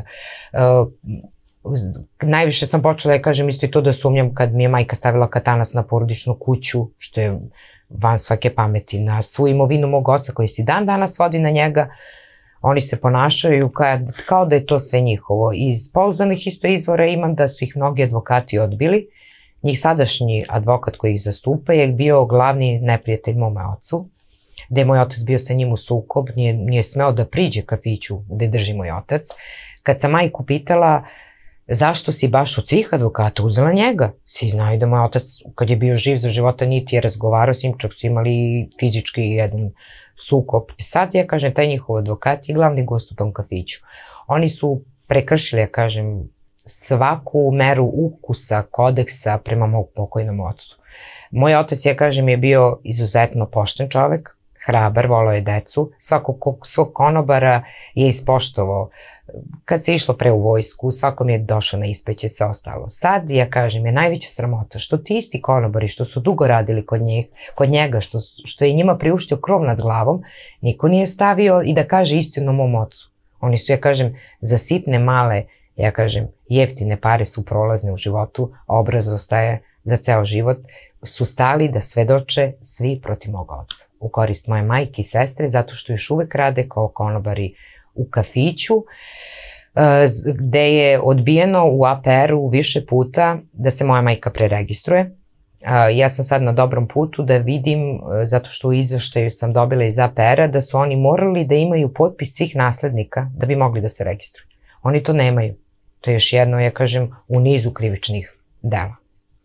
Najviše sam počela da kažem isto i to da sumnjam kad mi je majka stavila katanac na porodičnu kuću, što je van svake pameti, na svu imovinu mog oca koji se dan danas vodi na njega. Oni se ponašaju kao da je to sve njihovo. Iz pouzdanih isto izvora imam da su ih mnogi advokati odbili. Njih sadašnji advokat koji ih zastupa je bio glavni neprijatelj mome ocu, gde je moj otac bio sa njim u sukob, nije smeo da priđe kafiću gde drži moj otac. Kad sam majku pitala zašto si baš od svih advokata uzela njega, svi znaju da moj otac kad je bio živ za života niti je razgovarao s njim, čak su imali fizički jedan sukob. Sad ja kažem, taj njihov advokat je glavni gost u tom kafiću. Oni su prekršili, ja kažem, svaku meru ukusa, kodeksa prema mog pokojnom ocu. Moj otac, ja kažem, je bio izuzetno pošten čovek, hrabar, volao je decu, svog konobara je ispoštovao. Kad se išlo pre u vojsku, svakom je došao na ispeće, sve ostalo. Sad, ja kažem, je najveća sramota što ti isti konobari što su dugo radili kod njega, što je njima priuštio krov nad glavom, niko nije stavio i da kaže istinu mom ocu. Oni su, ja kažem, za sitne, male, ja kažem, jeftine pare su prolazne u životu, a obraz ostaje za ceo život, su stali da svedoče svi protiv mog oca. U korist moje majke i sestre, zato što još uvek rade kao konobari u kafiću, gde je odbijeno u APR-u više puta da se moja majka preregistruje. Ja sam sad na dobrom putu da vidim, zato što u izveštaju sam dobila iz APR-a, da su oni morali da imaju potpis svih naslednika da bi mogli da se registruju. Oni to nemaju. To je još jedno, ja kažem, u nizu krivičnih dela.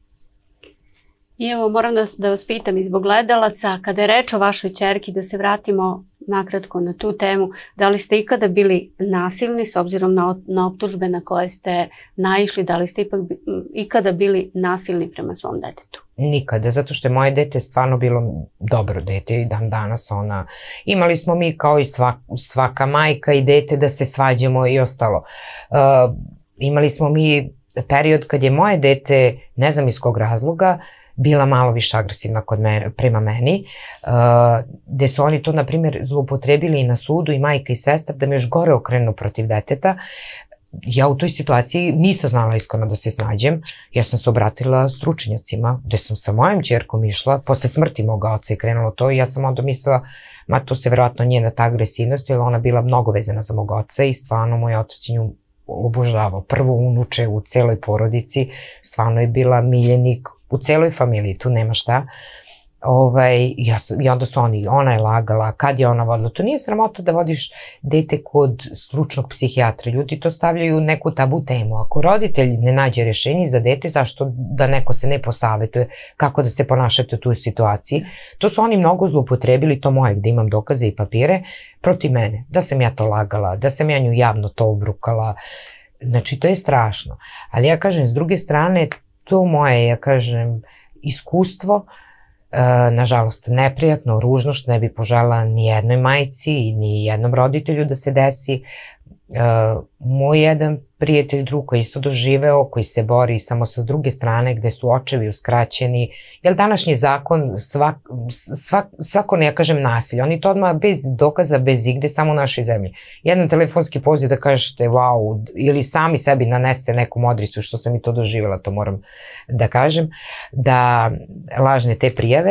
I evo, moram da vas pitam i zbog gledalaca, kada je reč o vašoj ćerki, da se vratimo nakratko na tu temu, da li ste ikada bili nasilni s obzirom na optužbe na koje ste naišli, da li ste ipak ikada bili nasilni prema svom detetu? Nikada, zato što je moje dete stvarno bilo dobro dete i dan danas ona. Imali smo mi kao i svaka majka i dete da se svađamo i ostalo. Imali smo mi period kad je moje dete, ne znam iz kog razloga, bila malo više agresivna prema meni, gde su oni to, na primjer, zloupotrebili i na sudu i majka i sestra da me još gore okrenu protiv deteta. ja u toj situaciji nisam znala iskreno da se snađem. Ja sam se obratila stručnjacima, gde sam sa mojom ćerkom išla, posle smrti moga oca je krenulo to i ja sam onda mislila, ma to se verovatno njena ta agresivnost, jer ona bila mnogo vezana za mog oca i stvarno moj otac nju obožavao. Prvo unuče u celoj porodici, stvarno je bila miljenik u celoj familiji, tu nema šta. I onda su ona je lagala, kad je ona vodila. To nije sramota da vodiš dete kod stručnog psihijatra. Ljudi to stavljaju neku tabu temu. Ako roditelj ne nađe rešenje za dete, zašto da neko se ne posavetuje kako da se ponašate u toj situaciji? To su oni mnogo zloupotrebili, to moje, gde imam dokaze i papire, protiv mene. Da sam ja to lagala, da sam ja nju javno to obrukala. Znači, to je strašno. Ali ja kažem, s druge strane, to moje, ja kažem, iskustvo, nažalost neprijatno, ružno, što ne bi poželjela ni jednoj majci, ni jednom roditelju da se desi. Moj jedan prijatelj, drug koji isto doživeo, koji se bori samo sa druge strane gde su očevi uskraćeni, jer današnji zakon svako ne, ja kažem, nasilje, oni to odmah bez dokaza, bez igde, samo u našoj zemlji. Jedan telefonski poziv da kažete wow, ili sami sebi naneste neku modricu, što sam i to doživela, to moram da kažem, da lažne te prijave,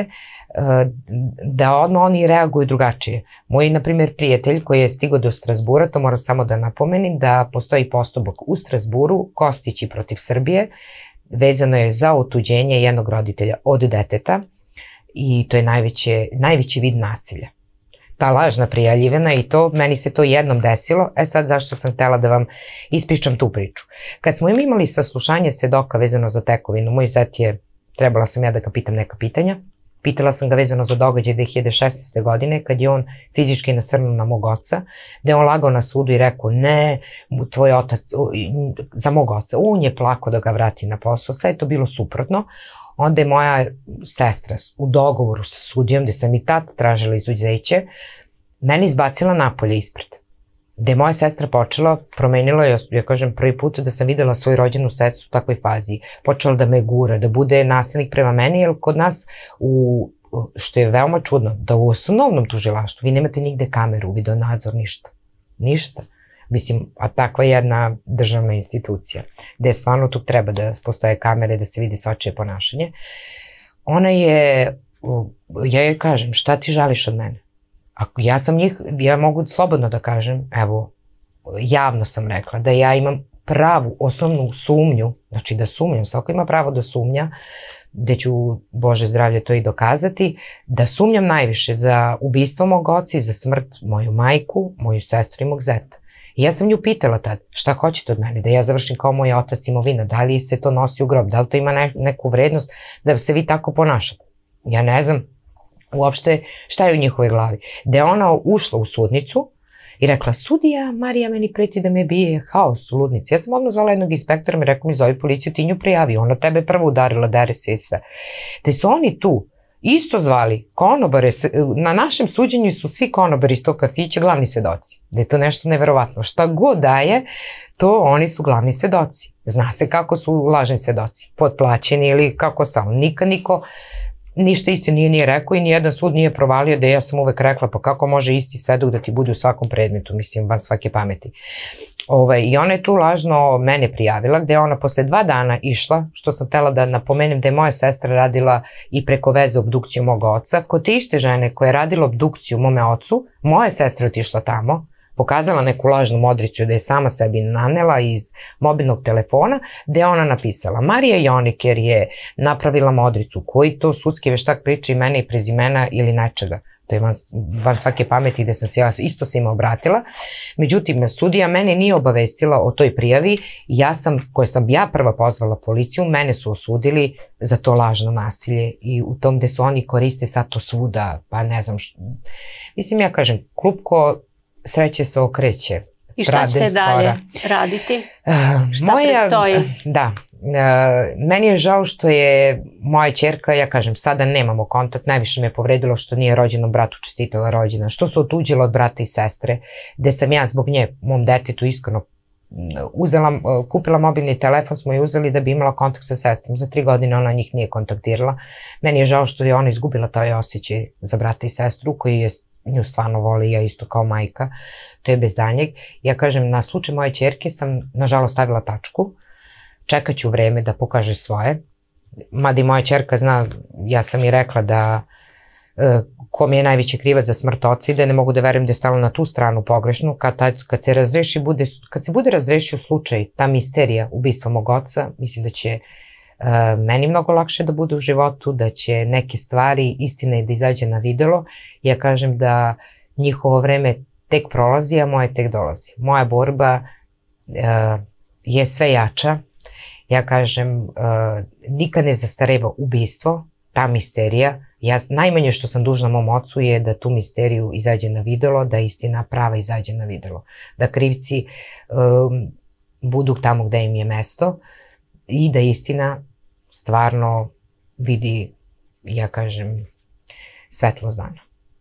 da odmah oni reaguju drugačije. Moj, na primjer, prijatelj koji je stigao do Strazbura, to moram samo da napomenim, da postoji postupak u Strazburu, Kostići protiv Srbije, vezano je za otuđenje jednog roditelja od deteta i to je najveći vid nasilja. Ta lažna prijavljivana i to, meni se to jednom desilo, sad zašto sam htela da vam ispričam tu priču. Kad smo imali saslušanje svedoka vezano za tekovinu, moj zet je, trebala sam ja da ga pitam neka pitanja, pitala sam ga vezano za događaj 2016. godine, kad je on fizički nasrnuo na mog oca, da je on lagao na sudu i rekao ne, tvoj otac, za mog oca, on je plako da ga vrati na posao, sve je to bilo suprotno. Onda je moja sestra u dogovoru sa sudijom, gde sam i tad tražila izuzeće, meni izbacila napolje ispred. Gde je moja sestra počela, promenila je, ja kažem, prvi put da sam videla svoju rođenu sestru u takvoj fazi. Počela da me gura, da bude nasilnik prema meni, jer kod nas, što je veoma čudno, da u osnovnom tužilaštvu vi nemate nigde kameru, videonadzor, ništa. Ništa. Mislim, a takva jedna državna institucija, gde stvarno tu treba da postoje kamere, da se vidi svačije ponašanje. Ona je, ja joj kažem, šta ti žališ od mene? Ja sam njih, ja mogu slobodno da kažem, evo, javno sam rekla da ja imam pravu, osnovnu sumnju, znači da sumnjam, svako ima pravo da sumnja, gde ću, Bože zdravlje, to i dokazati, da sumnjam najviše za ubistvo mog oca i za smrt moju majku, moju sestru i mog zeta. I ja sam nju pitala tad, šta hoćete od mene, da ja završim kao moj otac imovina, da li se to nosi u grob, da li to ima neku vrednost da se vi tako ponašate. Ja ne znam uopšte šta je u njihovoj glavi. Da je ona ušla u sudnicu i rekla, sudija Marija meni preti da me bije, haos u ludnici. Ja sam odmah zvala jednog inspektora i rekao mi zovi policiju, ti nju prijavi, ona tebe prvo udarila, dere se i sve. Te su oni tu isto zvali konobare, na našem suđenju su svi konobari iz tog kafića glavni svedoci. Da je to nešto neverovatno. Šta god daje, to oni su glavni svedoci. Zna se kako su lažni svedoci, potplaćeni ili kako samo. Nikad niko ništa isto nije rekao i nijedan sud nije provalio, da ja sam uvek rekla pa kako može isti svedok da ti bude u svakom predmetu, mislim, van svake pameti. I ona je tu lažno mene prijavila, gde je ona posle 2 dana išla, što sam htela da napomenem da je moja sestra radila i preko veze obdukciju mog oca. Kod te iste žene koja je radila obdukciju mome ocu, moja sestra je otišla tamo, pokazala neku lažnu modricu da je sama sebi nanela iz mobilnog telefona, gde je ona napisala Marija Joniker je napravila modricu, koji to sudski veštak priča imena i prezimena ili nečega. To je van svake pameti gde sam se ja isto svima obratila. Međutim, sudija mene nije obavestila o toj prijavi, koja sam ja prva pozvala policiju, mene su osudili za to lažno nasilje i u tom gde su oni koriste sad to svuda, pa ne znam što. Mislim, ja kažem, klupko sreće se okreće. I šta ćete dalje raditi? Šta prestoji? Da. Meni je žao što je moja ćerka, ja kažem, sada nemamo kontakt, najviše me povredilo što nije rođenom bratu čestitala rođena, što su otuđila od brata i sestre, gde sam ja zbog nje, mom detetu iskreno kupila mobilni telefon, smo je uzeli da bi imala kontakt sa sestrom. Za 3 godine ona njih nije kontaktirala. Meni je žao što je ona izgubila taj osjećaj za brata i sestru, koji je nju stvarno voli, ja isto kao majka, to je bez daljnjeg. Ja kažem, na slučaj moje ćerke sam nažalost stavila tačku, čekat ću vreme da pokaže svoje, mada i moja ćerka zna, ja sam i rekla da ko mi je najveći krivac za smrt oca i da ne mogu da verujem da je stalo na tu stranu pogrešnu, kad se razreši, kad se bude razrešio slučaj, ta misterija ubistva mog oca, mislim da će meni mnogo lakše da bude u životu, da će neke stvari, istina je da izađe na videlo. Ja kažem da njihovo vreme tek prolazi, a moje tek dolazi. Moja borba je sve jača. Ja kažem, nikad ne zastareva ubistvo, ta misterija. Najmanje što sam dužna mom ocu je da tu misteriju izađe na videlo, da istina prava izađe na videlo. Da krivci budu tamo gde im je mesto i da istina stvarno vidi, ja kažem, svetlost dana.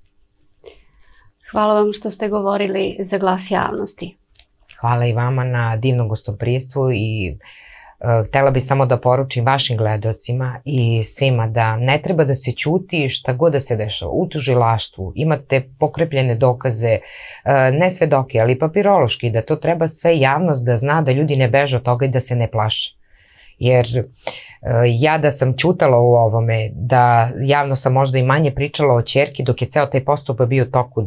Hvala vam što ste govorili za Glas javnosti. Hvala i vama na divnom gostoprijstvu i htela bih samo da poručim vašim gledalcima i svima da ne treba da se ćuti šta god da se dešava. U tužilaštvu imate pokrepljene dokaze, ne svedoke, ali papirološki, da to treba sve javnost da zna, da ljudi ne beže od toga i da se ne plaše. Jer ja da sam ćutala u ovome, da javno sam možda i manje pričala o ćerki dok je ceo taj postupak bio u toku,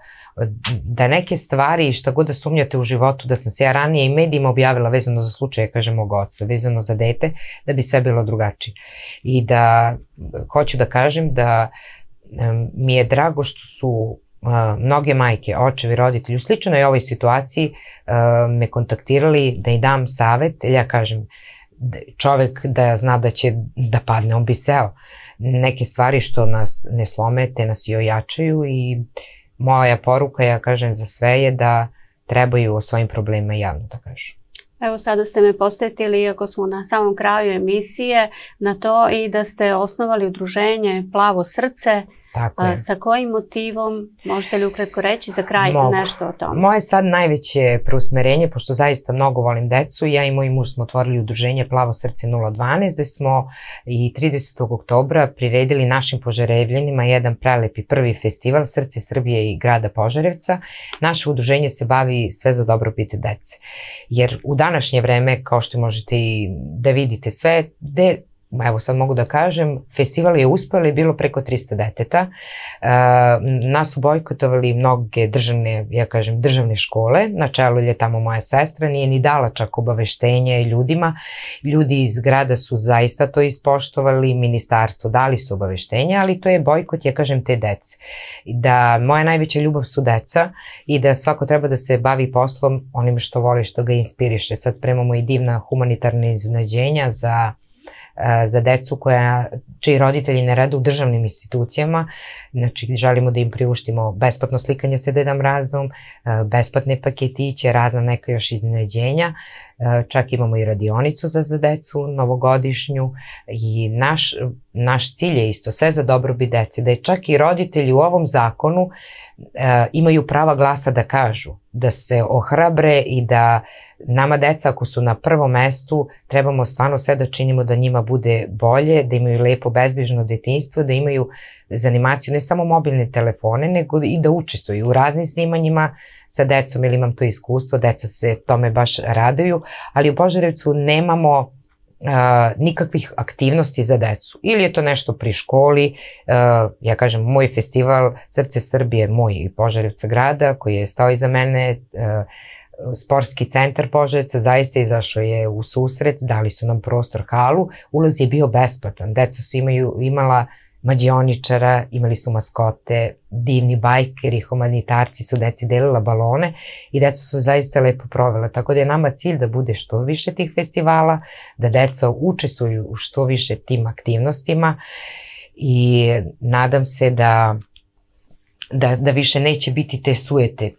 da neke stvari, šta god da sumnjate u životu, da sam se ja ranije i medijima objavila vezano za slučaje, kažem, mog oca, vezano za dete, da bi sve bilo drugačije. I da hoću da kažem da mi je drago što su mnoge majke, očevi, roditelji u sličnoj ovoj situaciji me kontaktirali da im dam savet, jer ja kažem, čovek da zna da će da padne, on bi seo. Neke stvari što nas ne slome, te nas i ojačaju i moja poruka, ja kažem, za sve je da trebaju o svojim problemima javno da kažu. Evo sada ste me posjetili, iako smo na samom kraju emisije, na to i da ste osnovali udruženje Plavo srce. Sa kojim motivom, možete li ukratko reći za kraj nešto o tome? Moje sad najveće preusmerenje, pošto zaista mnogo volim decu, ja i moj muž smo otvorili udruženje Plavo srce 012, gde smo i 30. oktobra priredili našim Požarevljanima jedan prelepi prvi festival Srce Srbije i grada Požarevca. Naše udruženje se bavi sve za dobrobit dece. Jer u današnje vreme, kao što možete i da vidite sve, evo sad mogu da kažem, festival je uspeo i bilo preko 300 deteta. Nas su bojkotovali mnoge državne, ja kažem, državne škole, na čelu je tamo moja sestra, nije ni dala čak obaveštenje ljudima. Ljudi iz grada su zaista to ispoštovali, ministarstvo dali su obaveštenje, ali to je bojkot, ja kažem, te dece. Da moja najveća ljubav su deca i da svako treba da se bavi poslom onim što voli, što ga inspiriše. Sad spremamo i divna humanitarna iznenađenja za decu čiji roditelji ne rade u državnim institucijama. Znači, želimo da im priuštimo besplatno slikanje sa Deda Mrazom, besplatne paketiće, razna neka još iznenađenja. Čak imamo i radionicu za decu, novogodišnju. I naš cilj je isto, sve za dobrobit dece, da je čak i roditelji u ovom zakonu imaju prava glasa da kažu, da se ohrabre i da nama deca, ako su na prvom mestu, trebamo stvarno sve da činimo da njima bude bolje, da imaju lepo bezbrižno detinjstvo, da imaju zanimaciju, ne samo mobilne telefone, nego i da učestvuju u raznim snimanjima sa decom, jer imam to iskustvo, deca se tome baš raduju, ali u Požarevcu nemamo nikakvih aktivnosti za decu. Ili je to nešto pri školi, ja kažem, moj festival Srce Srbije, moj i Požarevca grada, koji je stao iza mene, Sportski centar Požarevca zaista izašao je u susret, dali su nam prostor, halu, ulaz je bio besplatan, deca su imala mađioničara, imali su maskote, divni bajkeri, humanitarci su deci delila balone i deca su zaista lepo provela. Tako da je nama cilj da bude što više tih festivala, da deca učestvuju u što više tim aktivnostima i nadam se da više neće biti te sujete,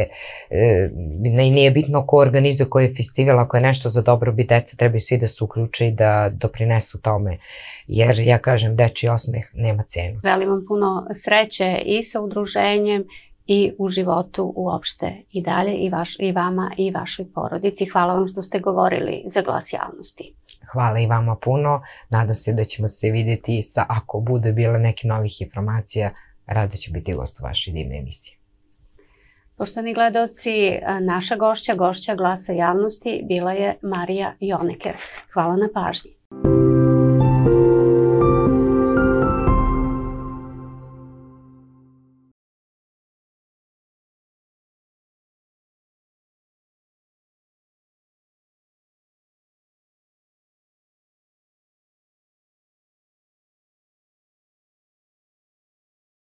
nije bitno ko organizuje koji je festival, ako je nešto za dobrobit dece, trebaju svi da se uključe i da doprinesu tome, jer ja kažem, dečiji osmeh nema cenu. Želim vam puno sreće i sa udruženjem i u životu uopšte i dalje, i vama i vašoj porodici. Hvala vam što ste govorili za Glas javnosti. Hvala i vama puno, nadam se da ćemo se vidjeti ako bude bilo neki novih informacija. rado ću biti gost u vašoj divnoj emisiji. Poštovani gledaoci, naša gošća Glasa javnosti bila je Marija Joneker. Hvala na pažnji.